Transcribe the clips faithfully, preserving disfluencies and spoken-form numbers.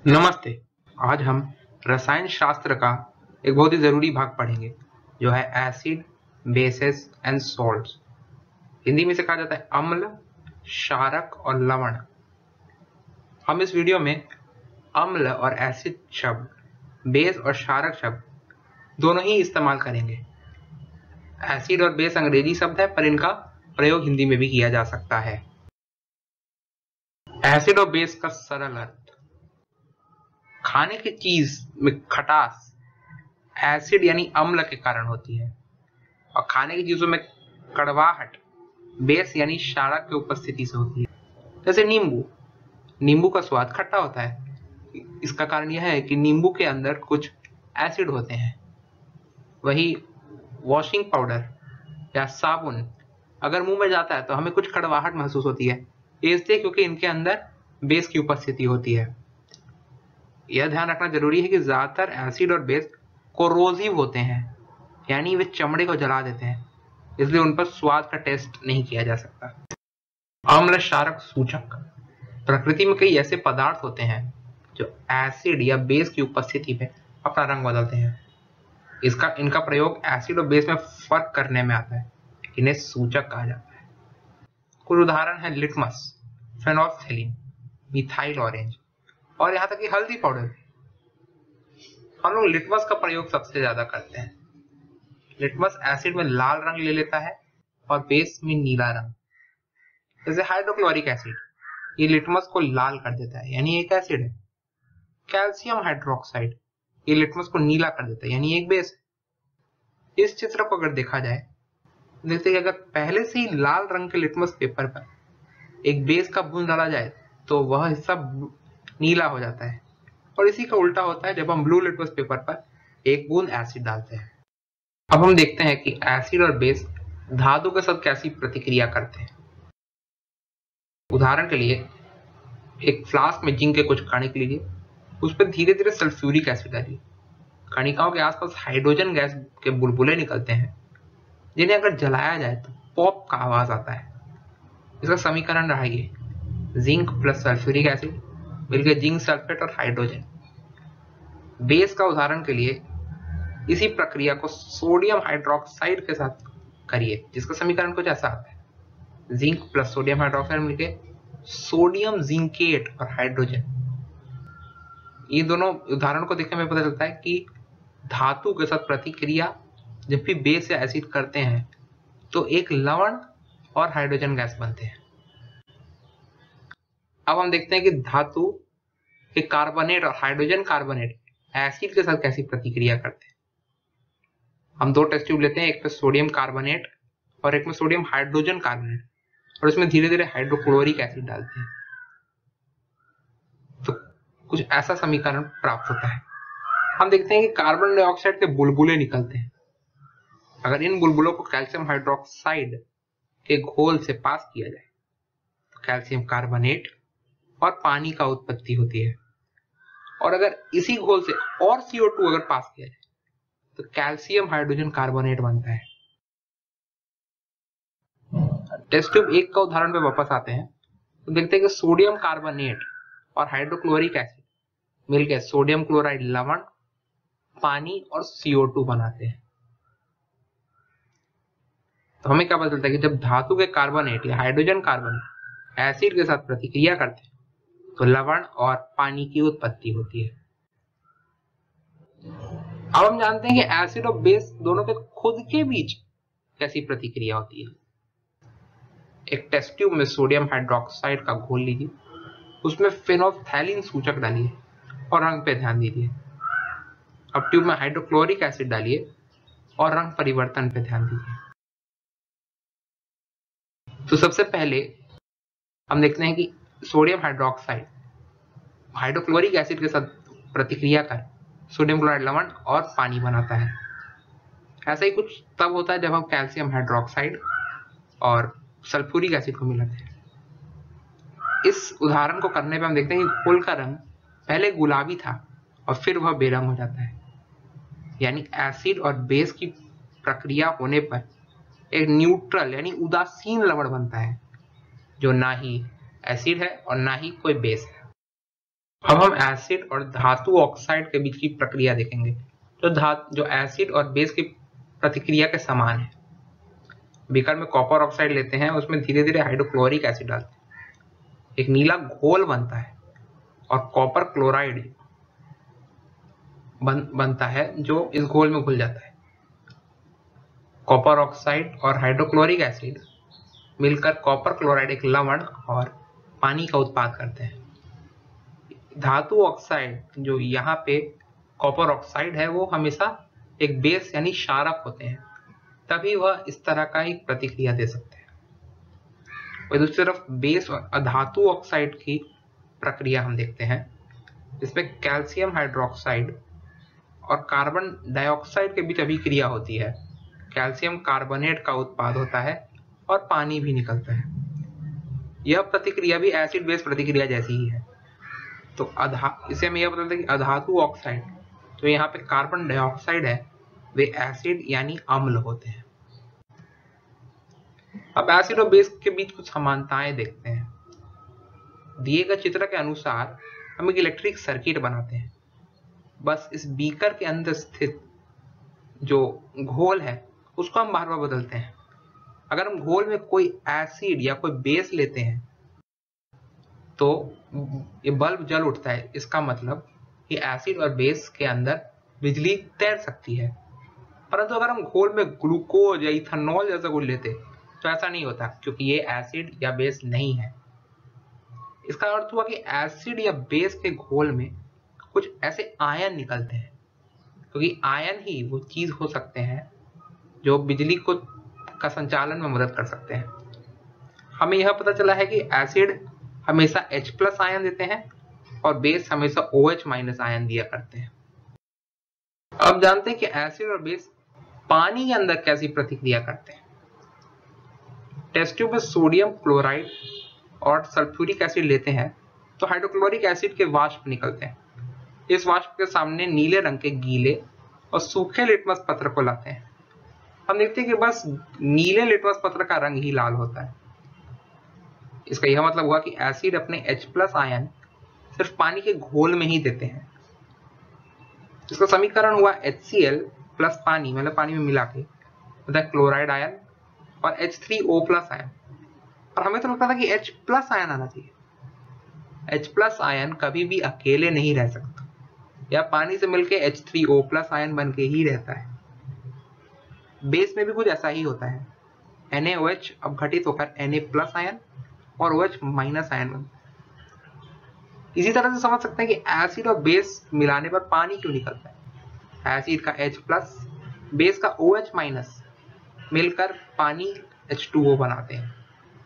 नमस्ते। आज हम रसायन शास्त्र का एक बहुत ही ज़रूरी भाग पढ़ेंगे जो है acid, bases and salts. Hindi में से कहा जाता है अम्ल, क्षारक और लवण। हम इस वीडियो में अम्ल और एसिड शब्द, बेस और क्षारक शब्द दोनों ही इस्तेमाल करेंगे। एसिड और बेस अंग्रेजी शब्द है पर इनका प्रयोग हिंदी में भी किया जा सकता है। एसिड और बेस का सरल अर्थ: खाने की चीज में खटास एसिड यानी अम्ल के कारण होती है और खाने की चीजों में कड़वाहट बेस यानी क्षारक की उपस्थिति से होती है। जैसे नींबू नींबू का स्वाद खट्टा होता है। इसका कारण यह है कि नींबू के अंदर कुछ एसिड होते हैं। वही वॉशिंग पाउडर या साबुन अगर मुंह में जाता है तो हमें कुछ कड़वाहट महसूस होती है, इसलिए क्योंकि इनके अंदर बेस की उपस्थिति होती है। यह ध्यान रखना जरूरी है कि ज्यादातर एसिड और बेस कोरोसिव होते हैं, यानी वे चमड़े को जला देते हैं, इसलिए उन पर स्वाद का टेस्ट नहीं किया जा सकता। अम्ल क्षारक सूचक: प्रकृति में कई ऐसे पदार्थ होते हैं जो एसिड या बेस की उपस्थिति में अपना रंग बदलते हैं। इसका इनका प्रयोग एसिड और बेस में फर्क करने में आता है। इन्हें सूचक कहा जाता है। कुछ उदाहरण है लिटमस, फेनोल्फथालीन, मिथाइल ऑरेंज और यहाँ तक कि हल्दी पाउडर। हम लोग लिटमस का प्रयोग सबसे ज्यादा करते हैं। लिटमस एसिड में लाल रंग ले लेता है और बेस में नीला रंग। जैसे हाइड्रोक्लोरिक एसिड, ये लिटमस को लाल कर देता है, यानी एक एसिड है। कैल्शियम हाइड्रोक्साइड, ये लिटमस को नीला कर देता है, यानी एक बेस है। इस चित्र को अगर देखा जाए, देखते हैं कि अगर पहले से ही लाल रंग के लिटमस पेपर पर एक बेस का बूंद डाला जाए तो वह हिस्सा नीला हो जाता है, और इसी का उल्टा होता है जब हम ब्लू लिटमस पेपर पर एक बूंद एसिड डालते हैं। अब हम देखते हैं कि एसिड और बेस धातु के साथ कैसी प्रतिक्रिया करते हैं। उदाहरण के लिए एक फ्लास्क में जिंक के कुछ कणिक लीजिए, उस पर धीरे धीरे सल्फ्यूरिक एसिड डालिए। कणिकाओं के आसपास हाइड्रोजन गैस के बुलबुले निकलते हैं, जिन्हें अगर जलाया जाए तो पॉप का आवाज आता है। इसका समीकरण रहा ये जिंक प्लस सल्फ्यूरिक एसिड मिलकर जिंक सल्फेट और हाइड्रोजन। बेस का उदाहरण के लिए इसी प्रक्रिया को सोडियम हाइड्रोक्साइड के साथ करिए, जिसका समीकरण कुछ ऐसा आता है जिंक प्लस सोडियम हाइड्रोक्साइड मिलकर सोडियम जिंकेट और हाइड्रोजन। ये दोनों उदाहरण को देखने में पता चलता है कि धातु के साथ प्रतिक्रिया जब भी बेस या एसिड करते हैं तो एक लवण और हाइड्रोजन गैस बनते हैं। अब हम देखते हैं कि धातु के कार्बोनेट और हाइड्रोजन कार्बोनेट एसिड के साथ कैसी प्रतिक्रिया करते हैं। हम दो टेस्ट ट्यूब लेते हैं, एक पे सोडियम कार्बोनेट और एक में सोडियम हाइड्रोजन कार्बोनेट, और इसमें धीरे धीरे हाइड्रोक्लोरिक एसिड डालते हैं तो कुछ ऐसा समीकरण प्राप्त होता है। हम देखते हैं कि कार्बन डाइऑक्साइड के बुलबुले निकलते हैं। अगर इन बुलबुलों को कैल्शियम हाइड्रोक्साइड के घोल से पास किया जाए तो कैल्शियम कार्बोनेट और पानी का उत्पत्ति होती है, और अगर इसी घोल से और सी ओ टू अगर पास किया जाए तो कैल्शियम हाइड्रोजन कार्बोनेट बनता है। टेस्ट ट्यूब एक का उदाहरण पे वापस आते हैं तो देखते हैं कि सोडियम कार्बोनेट और हाइड्रोक्लोरिक एसिड मिलकर सोडियम क्लोराइड लवण, पानी और सी ओ टू बनाते हैं। तो हमें क्या पता चलता है कि जब धातु के कार्बोनेट या हाइड्रोजन कार्बोनेट एसिड के साथ प्रतिक्रिया करते हैं तो लवण और पानी की उत्पत्ति होती है। अब हम जानते हैं कि एसिड और बेस दोनों के खुद के बीच कैसी प्रतिक्रिया होती है। एक टेस्ट ट्यूब में सोडियम हाइड्रोक्साइड का घोल लीजिए, उसमें फेनोल्फथालीन सूचक डालिए और रंग पे ध्यान दीजिए। अब ट्यूब में हाइड्रोक्लोरिक एसिड डालिए और रंग परिवर्तन पे ध्यान दीजिए। तो सबसे पहले हम देखते हैं कि सोडियम हाइड्रोक्साइड हाइड्रोक्लोरिक एसिड के साथ प्रतिक्रिया कर सोडियम क्लोराइड लवण और पानी बनाता है। ऐसा ही कुछ तब होता है जब हम कैल्शियम हाइड्रोक्साइड और सल्फ्यूरिक एसिड को मिलाते हैं। इस उदाहरण को करने पे हम देखते हैं कि घोल का रंग पहले गुलाबी था और फिर वह बेरंग हो जाता है, यानी एसिड और बेस की प्रक्रिया होने पर एक न्यूट्रल यानी उदासीन लवण बनता है, जो ना ही एसिड है और ना ही कोई बेस है। अब हम एसिड और धातु ऑक्साइड के बीच की प्रक्रिया देखेंगे, जो धातु जो एसिड और बेस की प्रतिक्रिया के समान है। बीकर में कॉपर ऑक्साइड लेते हैं, उसमें धीरे धीरे हाइड्रोक्लोरिक एसिड डालते हैं, एक नीला घोल बनता है और कॉपर क्लोराइड बन, बनता है जो इस घोल में घुल जाता है। कॉपर ऑक्साइड और हाइड्रोक्लोरिक एसिड मिलकर कॉपर क्लोराइड एक लवण और पानी का उत्पाद करते हैं। धातु ऑक्साइड जो यहाँ पे कॉपर ऑक्साइड है वो हमेशा एक बेस यानी क्षारक होते हैं, तभी वह इस तरह का एक प्रतिक्रिया दे सकते हैं। और दूसरी तरफ बेस और अधातु ऑक्साइड की प्रक्रिया हम देखते हैं, इसमें कैल्शियम हाइड्रोक्साइड और कार्बन डाइऑक्साइड के बीच अभिक्रिया होती है। कैल्शियम कार्बोनेट का उत्पाद होता है और पानी भी निकलता है। यह प्रतिक्रिया भी एसिड बेस प्रतिक्रिया जैसी ही है। तो अधा इसे हम यह बताते हैं कि अधातु ऑक्साइड तो यहाँ पे कार्बन डाइऑक्साइड है, वे एसिड यानी अम्ल होते हैं। अब एसिड और बेस के बीच कुछ समानताएं देखते हैं। दिए गए चित्र के अनुसार हम एक इलेक्ट्रिक सर्किट बनाते हैं। बस इस बीकर के अंदर स्थित जो घोल है उसको हम बार बार बदलते हैं। अगर हम घोल में कोई एसिड या कोई बेस लेते हैं तो ये बल्ब जल उठता है। इसका मतलब कि एसिड और बेस के अंदर बिजली तैर सकती है। परंतु अगर हम घोल में ग्लूकोज या इथेनॉल जैसा कुछ लेते तो ऐसा नहीं होता, क्योंकि ये एसिड या बेस नहीं है। इसका अर्थ हुआ कि एसिड या बेस के घोल में कुछ ऐसे आयन निकलते हैं, क्योंकि आयन ही वो चीज हो सकते हैं जो बिजली को का संचालन में मदद कर सकते हैं। हमें यह पता चला है कि एसिड हमेशा H प्लस आयन देते हैं और बेस हमेशा OH माइनस आयन दिया करते हैं। अब जानते हैं कि एसिड और बेस पानी के अंदर कैसी प्रतिक्रिया करते हैं। टेस्ट ट्यूब में सोडियम क्लोराइड और सल्फ्यूरिक एसिड लेते हैं तो हाइड्रोक्लोरिक एसिड के वाष्प निकलते हैं। इस वाष्प के सामने नीले रंग के गीले और सूखे लिटमस पत्र को लाते हैं। हम देखते हैं कि बस नीले लिटमस पत्र का रंग ही लाल होता है। इसका यह मतलब हुआ कि एसिड अपने H प्लस आयन सिर्फ पानी के घोल में ही देते हैं। इसका समीकरण हुआ HCl प्लस पानी, मतलब पानी में मिला के, मतलब क्लोराइड आयन और H three O plus ion. और हमें तो लगता था कि H प्लस आयन आना चाहिए। H प्लस आयन कभी भी अकेले नहीं रह सकता, या पानी से मिलके H three O plus ion बन के ही रहता है। बेस में भी कुछ ऐसा ही होता है। NaOH अब घटित होकर Na प्लस आयन और OH माइनस आयन बनता है। इसी तरह से समझ सकते हैं कि एसिड और बेस मिलाने पर पानी क्यों निकलता है। एसिड का H प्लस, बेस का OH माइनस मिलकर पानी H टू O बनाते हैं।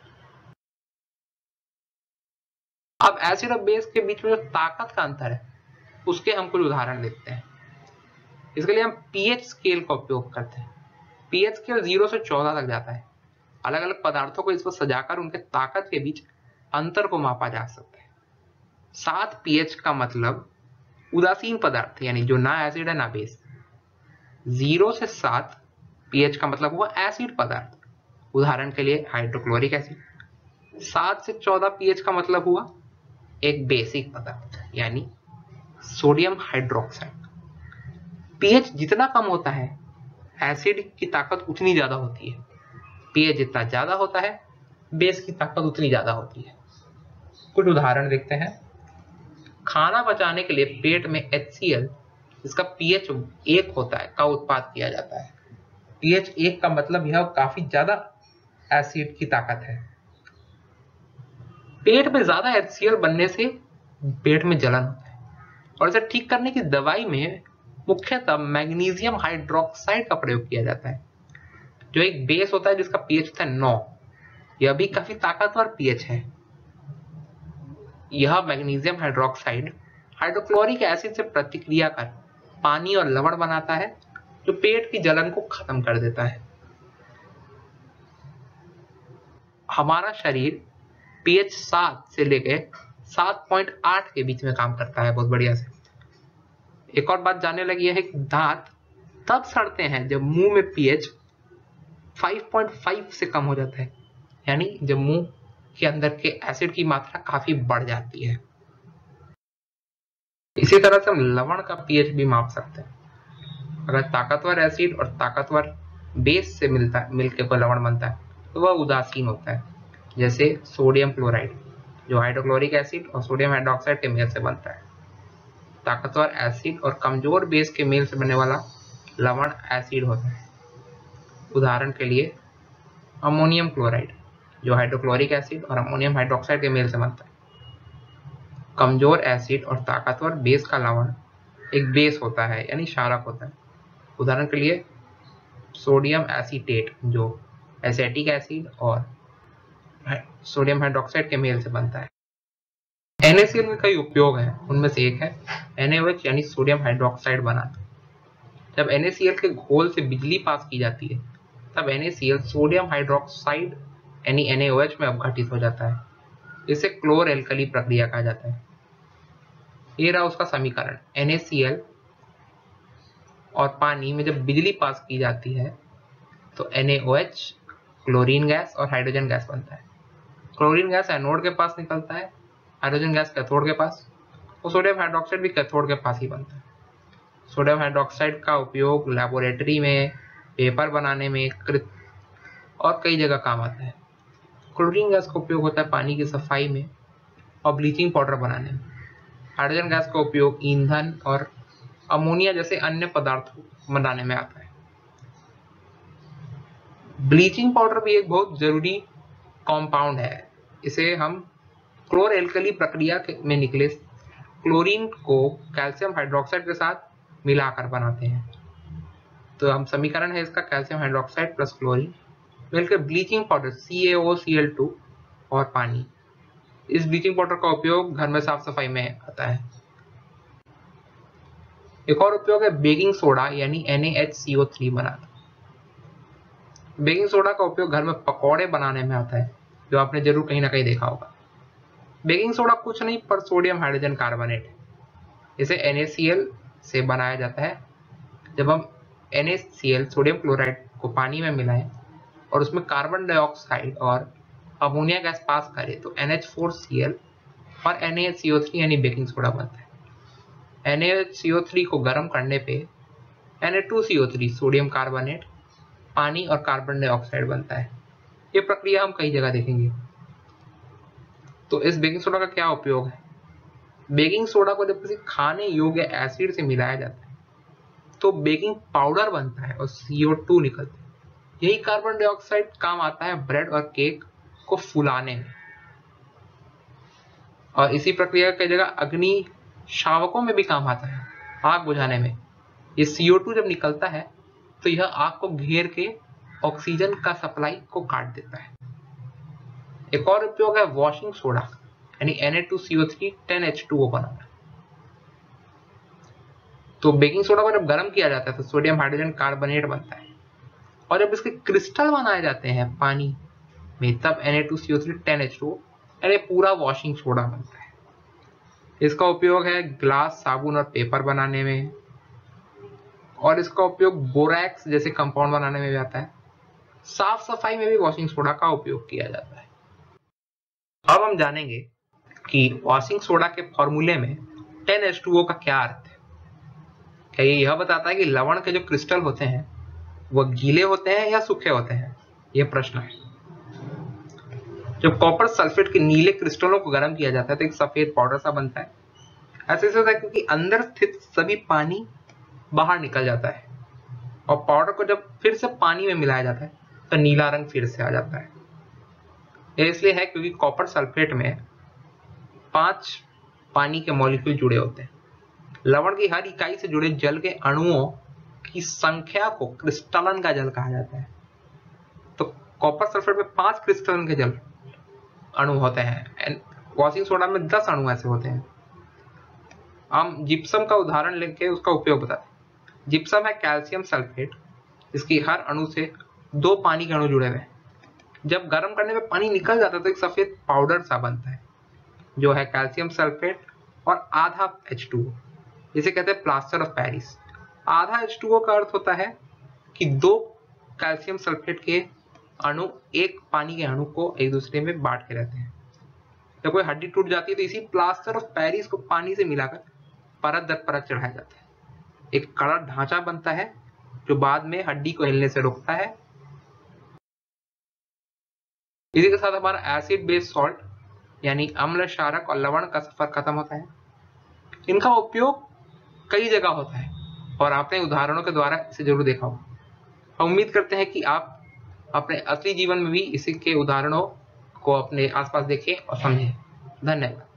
अब एसिड और बेस के बीच में जो ताकत का अंतर है उसके हम कुछ उदाहरण देखते हैं। इसके लिए हम पीएच स्केल का उपयोग करते हैं। पीएच स्केल जीरो से चौदह तक जाता है। अलग अलग पदार्थों को इस पर सजाकर उनके ताकत के बीच अंतर को मापा जा सकता है। सात पीएच का मतलब उदासीन पदार्थ, यानी जो ना एसिड है ना बेस। जीरो से सात पीएच का मतलब हुआ एसिड पदार्थ, उदाहरण के लिए हाइड्रोक्लोरिक एसिड। सात से चौदह पीएच का मतलब हुआ एक बेसिक पदार्थ, यानी सोडियम हाइड्रोक्साइड। पीएच जितना कम होता है एसिड की ताकत उतनी ज्यादा होती है। पीएच जितना ज्यादा होता है बेस की ताकत उतनी ज्यादा होती है। कुछ उदाहरण देखते हैं। खाना पचाने के लिए पेट में HCl, इसका पीएच एक होता है, का उत्पाद किया जाता है। पीएच एक का मतलब यह काफी ज्यादा एसिड की ताकत है। पेट में ज्यादा HCl बनने से पेट में जलन होता है, और इसे ठीक करने की दवाई में मुख्यतः मैग्नीशियम हाइड्रोक्साइड का प्रयोग किया जाता है, जो एक बेस होता है जिसका पीएच होता है नौ। यह भी काफी ताकतवर पीएच है। यह मैग्नीशियम हाइड्रोक्साइड हाइड्रोक्लोरिक एसिड से प्रतिक्रिया कर पानी और लवण बनाता है, जो पेट की जलन को खत्म कर देता है। हमारा शरीर पीएच सात से लेकर सात पॉइंट आठ के बीच में काम करता है बहुत बढ़िया से। एक और बात जानने लगी है कि दांत तब सड़ते हैं जब मुंह में पीएच पाँच पॉइंट पाँच से कम हो जाता है, यानी जब मुंह के अंदर के एसिड की मात्रा काफी बढ़ जाती है। इसी तरह से हम लवण का पीएच भी माप सकते हैं। अगर ताकतवर एसिड और ताकतवर बेस से मिलता है मिलकर कोई लवण बनता है तो वह उदासीन होता है, जैसे सोडियम क्लोराइड जो हाइड्रोक्लोरिक एसिड और सोडियम हाइड्रोक्साइड के मेल से बनता है। ताकतवर एसिड और कमजोर बेस के मेल से बनने वाला लवण एसिड होता है। उदाहरण के लिए अमोनियम क्लोराइड जो हाइड्रोक्लोरिक एसिड और अमोनियम हाइड्रोक्साइड के मेल से बनता है। कमजोर एसिड और ताकतवर बेस का लवण एक बेस होता है यानी क्षारक होता है। उदाहरण के लिए सोडियम एसीटेट जो एसिटिक एसिड और सोडियम हाइड्रोक्साइड के मेल से बनता है। एन ए सी एल में कई उपयोग हैं, उनमें से एक है एन ए ओ एच यानी सोडियम हाइड्रोक्साइड बनाना। जब एन ए सी एल के घोल से बिजली पास की जाती है तब N A C L sodium hydroxide यानी एन ए ओ एच में अपघटित हो जाता है। इसे क्लोर एल्कली प्रक्रिया कहा जाता है। ये रहा उसका समीकरण। एन ए सी एल और पानी में जब बिजली पास की जाती है तो N A O H chlorine gas और हाइड्रोजन गैस बनता है। क्लोरीन गैस एनोड के पास निकलता है, हाइड्रोजन गैस कैथोड के पास, और सोडियम हाइड्रोक्साइड भी कैथोड के पास ही बनता है। सोडियम हाइड्रोक्साइड का उपयोग लैबोरेटरी में, पेपर बनाने में, कृत और कई जगह काम आता है। क्लोरीन गैस का उपयोग होता है पानी की सफाई में और ब्लीचिंग पाउडर बनाने में। हाइड्रोजन गैस का उपयोग ईंधन और अमोनिया जैसे अन्य पदार्थों बनाने में आता है। ब्लीचिंग पाउडर भी एक बहुत जरूरी कंपाउंड है। इसे हम क्लोर एल्कली प्रक्रिया में निकले क्लोरीन को कैल्शियम हाइड्रोक्साइड के साथ मिलाकर बनाते हैं। तो हम समीकरण है इसका कैल्शियम हाइड्रोक्साइड प्लस क्लोरीन मिलकर bleaching powder C A O C L two और पानी। इस ब्लीचिंग पाउडर का उपयोग घर में साफ सफाई में आता है। एक और उपयोग है बेकिंग सोडा यानी N A H C O three बनाना। बेकिंग सोडा का उपयोग घर में पकौड़े बनाने में आता है, जो आपने जरूर कहीं ना कहीं देखा होगा। बेकिंग सोडा कुछ नहीं पर सोडियम हाइड्रोजन कार्बोनेट है। इसे एन ए सी एल से बनाया जाता है। जब हम N A C L sodium chloride को पानी में मिलाएं और उसमें कार्बन डाइऑक्साइड और अमोनिया गैस पास करें तो N H four C L और N A H C O three यानी बेकिंग सोडा बनता है। N A H C O three को गर्म करने पे N A two C O three sodium carbonate, पानी और कार्बन डाइऑक्साइड बनता है। ये प्रक्रिया हम कई जगह देखेंगे। तो इस बेकिंग सोडा का क्या उपयोग है? बेकिंग सोडा को जब किसी खाने योग्य एसिड से मिलाया जाता है तो बेकिंग पाउडर बनता है और सी ओ टू निकलता है। यही कार्बन डाइऑक्साइड काम आता है ब्रेड और केक को फुलाने में। और इसी प्रक्रिया कई जगह अग्नि शावकों में भी काम आता है, आग बुझाने में। ये सी ओ टू जब निकलता है तो यह आग को घेर के ऑक्सीजन का सप्लाई को काट देता है। एक और उपयोग है वॉशिंग सोडा यानी N A two C O three ten H two O बनाना। तो बेकिंग सोडा को जब गर्म किया जाता है तो सोडियम हाइड्रोजन कार्बोनेट बनता है और जब इसके क्रिस्टल बनाए जाते हैं पानी में तब N A two C O three ten H two O यानी पूरा वॉशिंग सोडा बनता है। इसका उपयोग है ग्लास, साबुन और पेपर बनाने में, और इसका उपयोग बोरैक्स जैसे कंपाउंड बनाने में भी आता है। साफ सफाई में भी वॉशिंग सोडा का उपयोग किया जाता है। अब हम जानेंगे कि वॉशिंग सोडा के फॉर्मूले में टेन एच टू ओ का क्या अर्थ है। क्या ये यह बताता है कि लवण के जो क्रिस्टल होते हैं वह गीले होते हैं या सूखे होते हैं? यह प्रश्न है। जब कॉपर सल्फेट के नीले क्रिस्टलों को गर्म किया जाता है तो एक सफेद पाउडर सा बनता है। ऐसे होता है क्योंकि अंदर स्थित सभी पानी बाहर निकल जाता है और पाउडर को जब फिर से पानी में मिलाया जाता है तो नीला रंग फिर से आ जाता है। यह इसलिए है क्योंकि कॉपर सल्फेट में पांच पानी के मॉलिक्यूल जुड़े होते हैं। लवण की हर इकाई से जुड़े जल के अणुओं की संख्या को क्रिस्टलन का जल कहा जाता है। तो कॉपर सल्फेट में पांच क्रिस्टलन के जल अणु होते हैं। वॉशिंग सोडा में दस अणु ऐसे होते हैं। हम जिप्सम का उदाहरण लेके उसका उपयोग बताते हैं। जिप्सम है कैल्शियम सल्फेट जिसकी हर अणु से दो पानी के अणु जुड़े हुए हैं। जब गर्म करने में पानी निकल जाता है तो एक सफेद पाउडर सा बनता है जो है कैल्शियम सल्फेट और आधा एच टू ओ, जिसे कहते हैं प्लास्टर ऑफ पेरिस। आधा एच टू ओ का अर्थ होता है कि दो कैल्शियम सल्फेट के अणु एक पानी के अणु को एक दूसरे में बांट के रहते हैं। जब कोई हड्डी टूट जाती है तो इसी प्लास्टर ऑफ पेरिस को पानी से मिलाकर परत दर परत चढ़ाया जाता है। एक कड़ा ढांचा बनता है जो बाद में हड्डी को हिलने से रोकता है। इसी के साथ हमारा एसिड बेस सॉल्ट यानी अम्ल, क्षारक और लवण का सफर खत्म होता है। इनका उपयोग कई जगह होता है और आपने उदाहरणों के द्वारा इसे जरूर देखा होगा। हम उम्मीद करते हैं कि आप अपने असली जीवन में भी इसी के उदाहरणों को अपने आसपास देखें और समझें। धन्यवाद।